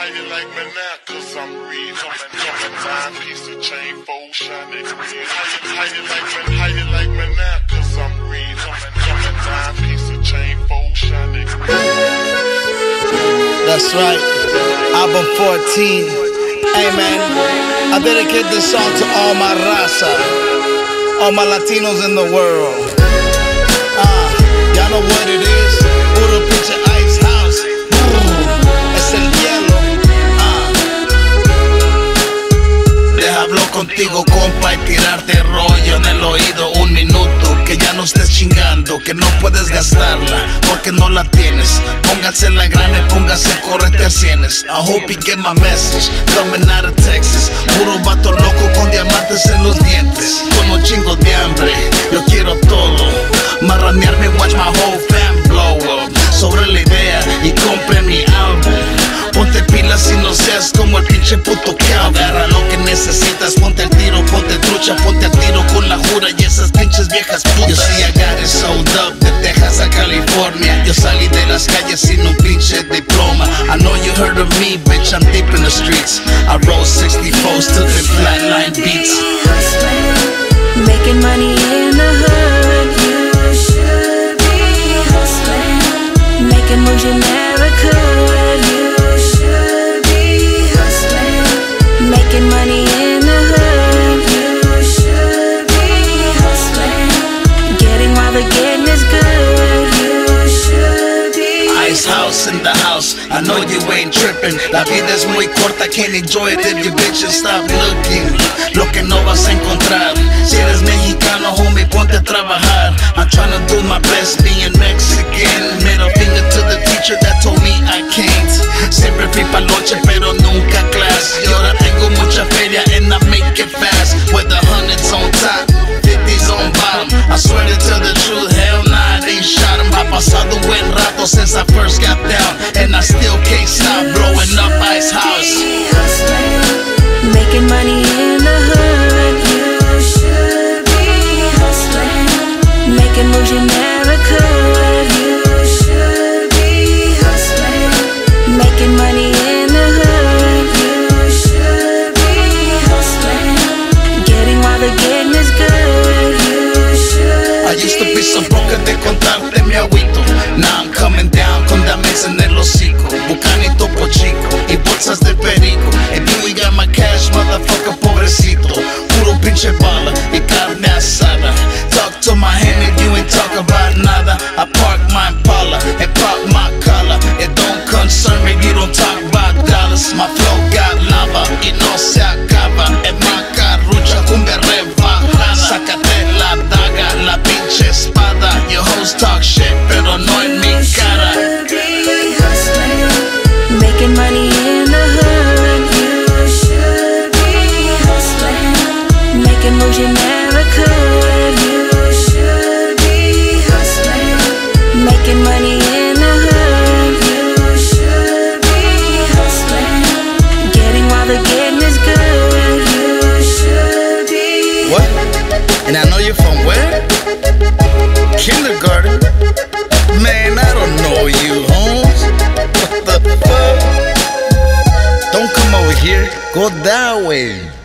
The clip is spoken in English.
How you like me now? Cause I'm real. Coming 9-piece of chain, 4 shiny green. How you like me now? Cause I'm real. Coming 9-piece of chain, 4 shiny green. That's right. Album 14. Hey man, I dedicate this song to all my raza, all my Latinos in the world. Y'all know what it is. Puro pinche Ice House. Es el hielo. Deja hablar contigo, compa, y tirarte rollo en el oído un minuto. Que ya no estés chingando, que no puedes gastarla porque no la tienes. Póngase la grana y póngase correte a cienes. I hope you get my message, coming out of Texas. Puro vato loco con diamantes en los dientes. Con un chingo de hambre, yo quiero todo. Marranearme, watch my whole fam blow up. Sobre la idea y compre mi álbum. Ponte pilas y no seas como el pinche puto cow. Agarra lo que necesitas, ponte el tiro, ponte trucha, ponte a tiro con la jura y esas pinches viejas putas. Yo sí, I got it sold up, de Texas a California. Yo salí de las calles sin un pinche diploma. I know you heard of me, bitch, I'm deep in the streets. I roll 64s to the flatline beats. Hustling, making money in the hood. You should be hustling, making moves you never could. You should be hustling, making money in the hood. You should be hustling, getting while the getting is good. You should be Ice House in the house, I know you ain't tripping. La vida es muy corta, can't enjoy it if you bitches stop looking. Lo que no vas a encontrar. Si eres mexicano, homie, ponte a trabajar. I'm trying to do my best being Mexican. Middle finger to the teacher that told me I can't. Siempre fui paloche, pero nunca class. Y ahora tengo mucha feria and I make it fast. With the hundreds on top, 50s on bottom. I swear to tell the truth, hell nah, they shot him. Ha pasado buen rato since I first got down, and I still can't stop blowing up Ice House. hustling, making money in the hood. You should be hustling, making moves you never could. You should be hustling, making money in the hood. You should be hustling, getting while the getting is good. You should. I used to be so broke de contarte mi agüito. Now I'm coming down con dames en el hocico, Bucán y Topo Chico y bolsas de perico. If you ain't got my cash, motherfucker, pobrecito. Puro pinche bala y carne asada. Talk to my hand if you ain't talk about nada. I park my Impala and pop my collar. It don't concern me if you don't talk about dollars. My flow got lava y no se acaba. En macarrucha cumbia rebaja. Sácate la daga, la pinche espada. Your hoes talk shit, pero no en mi cara. You should be hustling, making money in the hood. You should be hustling, making moves you never could. You should be hustling, making money in the hood. You should be hustling, getting while the getting is good. You should be. What? And I know you're from where? Kindergarten? Man, I don't know you, Holmes. What the fuck? Don't come over here. Go that way.